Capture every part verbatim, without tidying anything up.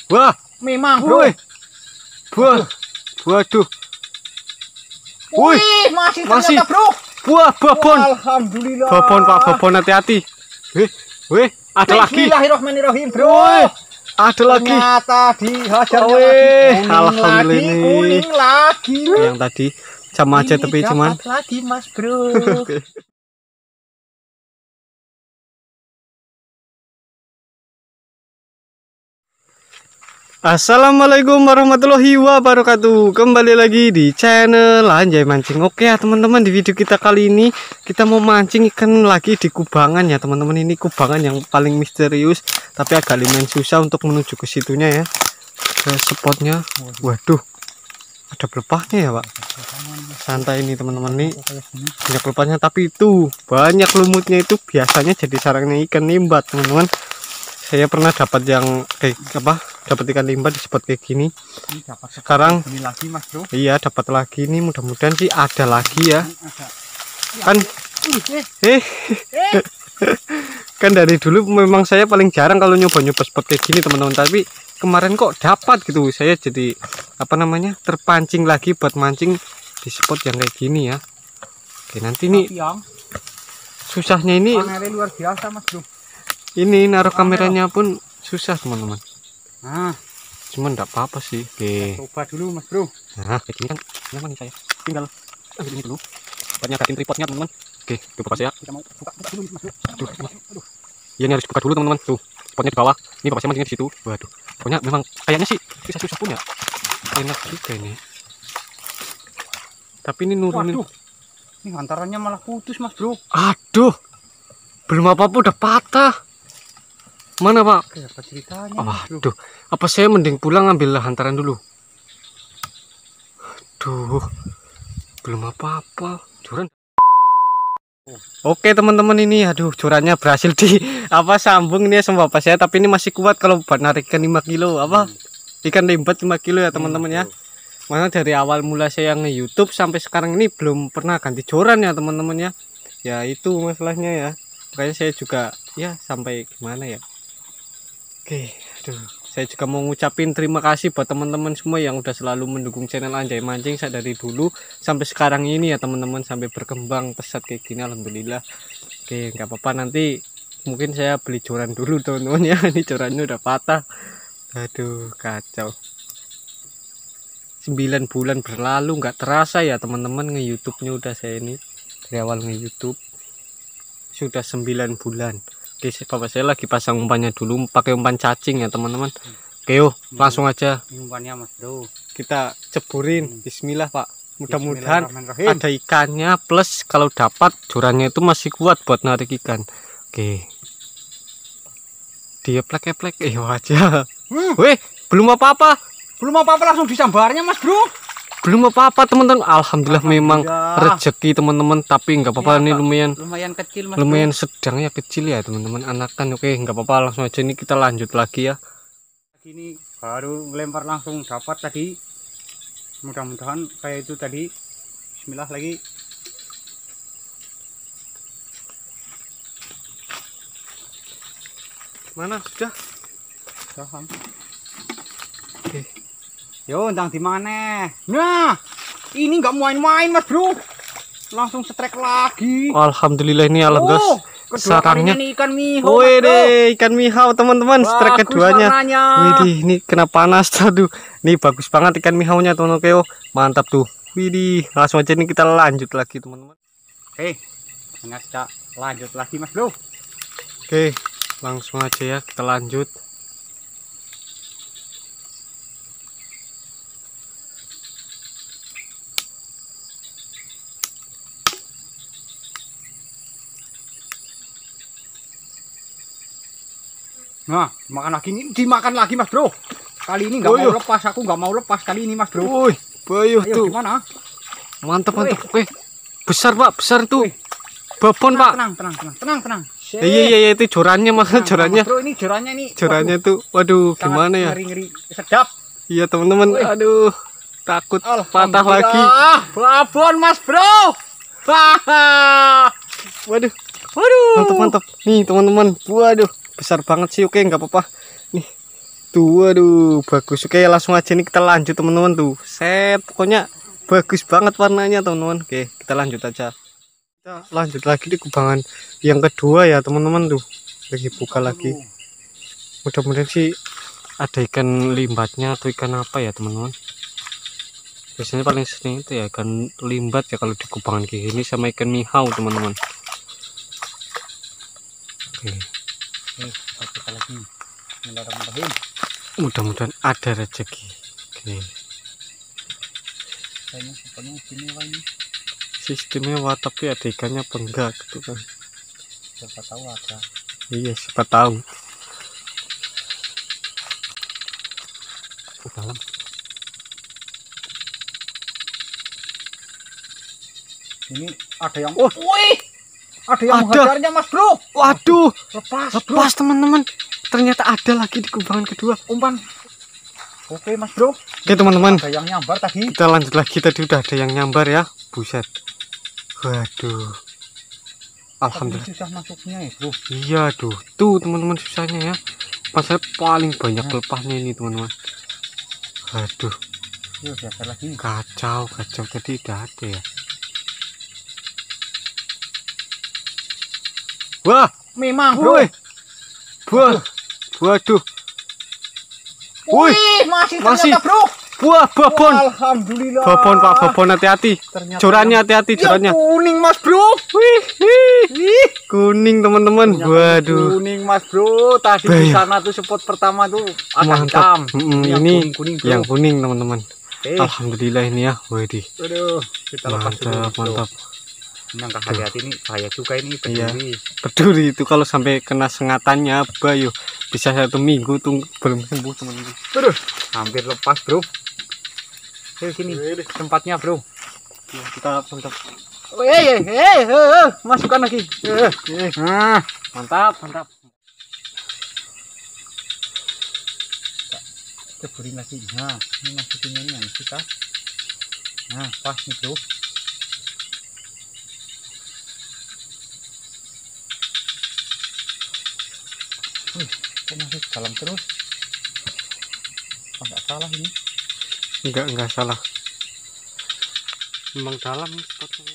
Wah, memang bro. Wah, waduh. Wih, masih masih ternyata bro. Wah, babon. Alhamdulillah. Babon Pak, babon, hati-hati. Wih, wih, ada lagi. Bismillahirrahmanirrahim bro. Wih, ada lagi. Ternyata dihajar Oh, lagi. alhamdulillah lagi, kuning lagi. Yang tadi sama aja ini tapi cuman lagi mas bro. Assalamualaikum warahmatullahi wabarakatuh. Kembali lagi di channel Anjay Mancing. Oke ya teman-teman, di video kita kali ini kita mau mancing ikan lagi di kubangan ya teman-teman. Ini kubangan yang paling misterius, tapi agak lumayan susah untuk menuju ke situnya ya, ke spotnya. Waduh, ada pelepahnya ya Pak. Santai ini teman-teman, nih banyak pelepahnya, tapi itu banyak lumutnya. Itu biasanya jadi sarangnya ikan limbat teman-teman. Saya pernah dapat yang kayak apa, dapat ikan limbat di spot kayak gini. Sekarang Ini lagi mas bro. iya dapat lagi nih, mudah-mudahan sih ada lagi ya. Kan eh kan dari dulu memang saya paling jarang kalau nyoba-nyoba spot kayak gini teman-teman, tapi kemarin kok dapat gitu. Saya jadi apa namanya, terpancing lagi buat mancing di spot yang kayak gini ya. Oke, nanti nih susahnya ini luar biasa mas bro. ini naruh kameranya pun susah teman-teman. Nah, cuman enggak apa-apa sih. Oke, coba dulu mas bro. nah kayak gini kan nyaman nih, saya tinggal ambil ini dulu buatnya gatin tripodnya teman-teman. Oke, coba saya Kita mau buka, buka dulu mas bro. aduh, aduh. Ya, ini harus buka dulu teman-teman. Tuh spotnya di bawah, ini bapak saya mancingnya di situ. Waduh, pokoknya memang kayaknya sih bisa susah punya, enak juga ini, tapi ini nurunin. Waduh, ini hantarannya malah putus mas bro. Aduh, belum apa-apa udah patah. Mana Pak? Oke, apa ceritanya? Oh, aduh, apa saya mending pulang ambil hantaran dulu. Aduh, belum apa-apa. Joran. Oke teman-teman, ini aduh jorannya berhasil di apa sambung ini ya sama bapak saya, tapi ini masih kuat kalau buat narik ikan lima kilo apa ikan limbat lima kilo ya teman-teman ya. Mana dari awal mula saya nge-YouTube sampai sekarang ini belum pernah ganti joran ya teman-teman ya. Ya itu masalahnya ya. Makanya saya juga ya sampai gimana ya. Oke, aduh, saya juga mau ngucapin terima kasih buat teman-teman semua yang udah selalu mendukung channel Anjay Mancing saya dari dulu sampai sekarang ini ya teman-teman, sampai berkembang pesat kayak gini, alhamdulillah. Oke, nggak apa-apa, nanti mungkin saya beli joran dulu teman-teman ya. Ini jorannya udah patah. Aduh, kacau. sembilan bulan berlalu nggak terasa ya teman-teman, nge-YouTube-nya udah saya ini dari awal nge-YouTube sudah sembilan bulan. Oke, bapak saya lagi pasang umpannya dulu, pakai umpan cacing ya teman-teman. Oke, yuk langsung aja umpannya mas bro, kita ceburin. Bismillah Pak, mudah-mudahan ada ikannya, plus kalau dapat jorannya itu masih kuat buat narik ikan. Oke, dia plek-plek eh wajah. hmm. Weh, belum apa-apa belum apa-apa langsung disambarnya mas bro. Belum apa-apa teman-teman, alhamdulillah, memang rezeki teman-teman, tapi nggak apa-apa. Ini lumayan lumayan kecil mas lumayan bro. sedang ya, kecil ya teman-teman, anakan. Oke, nggak apa-apa, langsung aja ini kita lanjut lagi ya. Ini baru lempar langsung dapat tadi, mudah-mudahan kayak itu tadi. Bismillah lagi. Mana sudah? Sudah. Oke. Yo, ndang di mana? Nah, ini nggak main-main mas bro, langsung setrek lagi. Alhamdulillah, ini alhamdulillah Oh, sarangnya nih ikan mihau. Wih deh, ikan mihau teman-teman, strike keduanya. Widih, ini kena panas. Aduh, ini bagus banget ikan mihaunya teman-teman. Oke, mantap tuh. Widih, langsung aja ini kita lanjut lagi teman-teman. Oke, kita lanjut lagi mas bro. Oke, langsung aja ya kita lanjut. Nah, makan lagi ini, dimakan lagi mas bro. Kali ini nggak mau lepas, aku nggak mau lepas kali ini mas bro. Woi, bayuh tuh. Gimana? Mantap mantap. Oke, besar Pak, besar tuh. Babon tenang, Pak. Tenang tenang tenang tenang tenang. Iya iya iya, itu jorannya mas, jorannya. Bro, ini jorannya nih. Jorannya tuh, waduh, gimana ya? Ngeri ngeri, sedap. Iya teman-teman, aduh, takut patah lagi. Babon mas bro. Waduh, waduh, mantap mantap. Nih teman-teman, waduh, besar banget sih. Oke, nggak apa-apa. Nih, Tuh, aduh, bagus. Oke, langsung aja nih kita lanjut teman-teman tuh. Set, pokoknya bagus banget warnanya teman-teman. Oke, kita lanjut aja. Kita lanjut lagi di kubangan yang kedua ya teman-teman tuh. Lagi buka lagi. Mudah-mudahan sih ada ikan limbatnya atau ikan apa ya teman-teman. Biasanya paling sering itu ya ikan limbat ya kalau di kubangan kayak gini, sama ikan mihau teman-teman. Oke. Oke, kita lagi. Bismillahirrahmanirrahim. Mudah-mudahan ada rezeki. Oke. Kayaknya sepertinya istimewa ini. Sistemnya tapi ada ikannya apa enggak gitu kan. Siapa tahu ada. Iya, siapa tahu. Ke dalam. Ini ada yang Oh, wih, ada yang ada. menghajarnya Mas Bro. Waduh, Lepas, lepas teman-teman. Ternyata ada lagi di kubangan kedua. umpan. Oke Mas Bro. Oke teman-teman, Ada yang nyambar tadi. kita lanjut lagi. Tadi udah ada yang nyambar ya. Buset. Waduh. Alhamdulillah. Susah masuknya ya Bro. Iya, aduh. Tuh teman-teman susahnya ya. Pasal paling banyak lepasnya ini teman-teman. Aduh. Yuk, biasa lagi. Kacau, kacau. Tadi udah ada ya. Wah, Memang Bro. woi. Wah, waduh. Woi, Wih, masih masih. ternyata Bro. Wah, babon. Alhamdulillah. Babon Pak, babon hati-hati. Ternyata Jorannya yang- hati-hati, Ya, jorannya. kuning Mas Bro. Wih, wih. Kuning teman-teman. Ternyata Waduh. kuning Mas Bro. Tadi di Bah. sana tuh spot pertama tuh ada hitam. Mantap. Mm, yang ini kuning-kuning Bro. yang kuning teman-teman. Eh, Alhamdulillah ini ya. Waduh. aduh, kita lepas dulu, Mantap, Bro. mantap. Yang hati-hati ini bahaya juga ini Iya. peduli. Peduli itu kalau sampai kena sengatannya bayu bisa satu minggu tuh belum sembuh teman-teman. Aduh, hampir lepas Bro. Ayo sini tempatnya Bro. Ya, kita mantap. Eh, eh, eh, eh, masukkan lagi. Eh, eh. Nah, Mantap, mantap. ceburin lagi. Nah, ini masukinnya ini yang kita. Nah, pas nih Bro. Wih, kok masih dalam terus? Oh, nggak salah ini. Enggak, enggak salah. Memang dalam spotnya.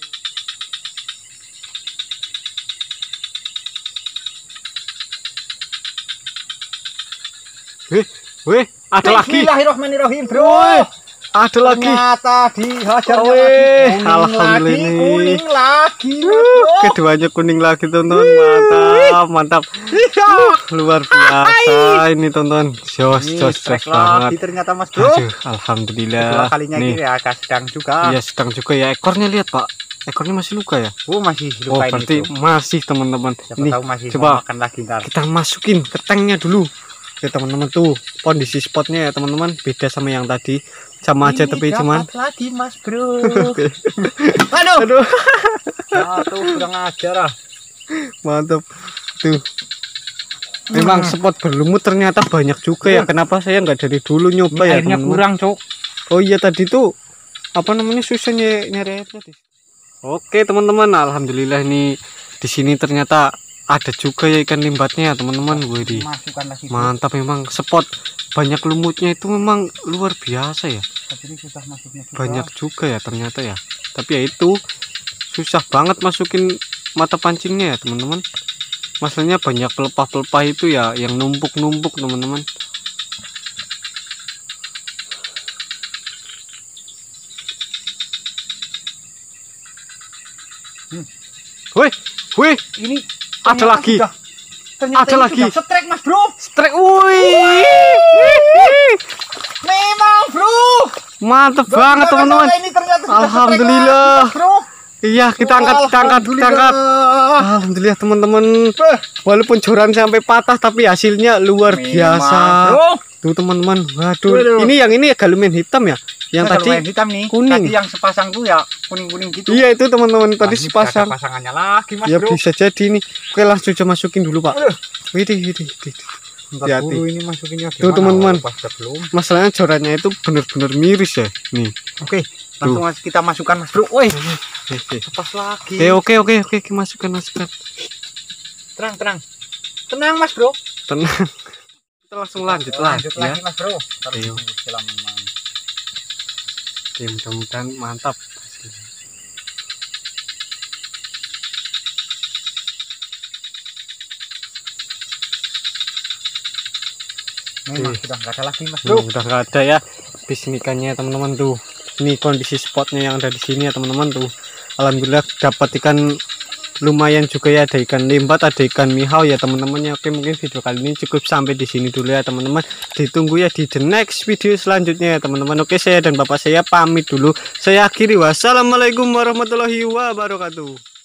Wih, wih, ada lagi. Bismillahirrahmanirrahim Bro. Woi, ada lagi. Ternyata dihajar Wih, lagi. Kuning alhamdulillah lagi, ini. kuning lagi, Mas Uh, Bro. keduanya kuning lagi teman-teman. Mantap, mantap. Uh, luar biasa ini teman-teman. Jos, Ini jos, jos strike banget. lagi ternyata Mas Bro. Aduh, alhamdulillah. Kedua kalinya Nih, ini ya agak sedang juga. iya sedang juga ya. Ekornya lihat Pak. Ekornya masih luka ya. Oh, masih Oh, luka ini berarti Bro. masih teman-teman. Siapa Ini tahu masih coba mau makan lagi ntar. kita masukin ke tanknya dulu. Ya teman-teman tuh kondisi spotnya ya teman-teman beda sama yang tadi. Sama aja Ini tapi dapat cuman. lagi Mas Bro. Aduh. Aduh, Satu kurang ajar ah. mantap. Tuh. Memang spot berlumut ternyata banyak juga ya. Kenapa saya nggak dari dulu nyoba ya Airnya teman-teman? kurang, Cok. Oh iya tadi tuh apa namanya susah ny- nyari airnya. Di- Oke teman-teman, alhamdulillah ini di sini ternyata ada juga ya ikan limbatnya ya teman-teman. Wih, Masukkan lagi. Bro. mantap memang spot banyak lumutnya itu memang luar biasa ya. Tapi ini susah masuknya juga. Banyak juga ya ternyata ya. Tapi ya itu susah banget masukin mata pancingnya ya teman-teman. Masalahnya banyak pelepah-pelepah itu ya yang numpuk-numpuk teman-teman. Hmm. Wih, wih, Ini ada ternyata lagi. sudah- ternyata Ada ini lagi. sudah strike Mas Bro. Strike, wih, Memang Bro. mantep banget Gak teman-teman. salah, ini ternyata sudah Alhamdulillah. strike lagi, Mas Bro. Iya kita angkat, kita angkat, kita angkat. Alhamdulillah teman-teman. Beh, Walaupun joran sampai patah tapi hasilnya luar memang, biasa. Bro. Tuh teman-teman, waduh, Waduh. ini yang ini agak lumayan hitam ya. Yang Nah, tadi kalau yang hitam nih, kuning. tadi yang sepasang tuh ya kuning-kuning gitu. iya itu teman-teman Wah, tadi ini sepasang. ada pasangannya lagi Mas Ya Bro. bisa jadi nih. Oke langsung aja masukin dulu Pak. Aduh. Widih, widih, widih. Ntar hati-hati. dulu ini masukinnya Tuh, gimana? teman-teman. Oh, pas udah belum. Masalahnya jorannya itu bener-bener miris ya. Nih. Oke, langsung aja kita masukkan Mas Bro. Woi, Oke, lepas lagi. oke, oke, oke, oke, masukkan, masukkan. Tenang, tenang. Tenang Mas Bro. Tenang. Kita langsung lanjut lanjut lagi ya. lagi mas bro. Ayo. Teman-teman. Oke, mudah-mudahan mantap hasilnya. Memang Oke. sudah nggak ada lagi mas Bro, bro. udah nggak ada ya bisnikannya teman-teman tuh. Ini kondisi spotnya yang ada di sini ya teman-teman tuh. Alhamdulillah dapat ikan lumayan juga ya, ada ikan limbat, ada ikan mihau ya teman-teman ya. Oke, mungkin video kali ini cukup sampai di sini dulu ya teman-teman. Ditunggu ya di the next video selanjutnya ya teman-teman. Oke, saya dan bapak saya pamit dulu. Saya akhiri, wassalamualaikum warahmatullahi wabarakatuh.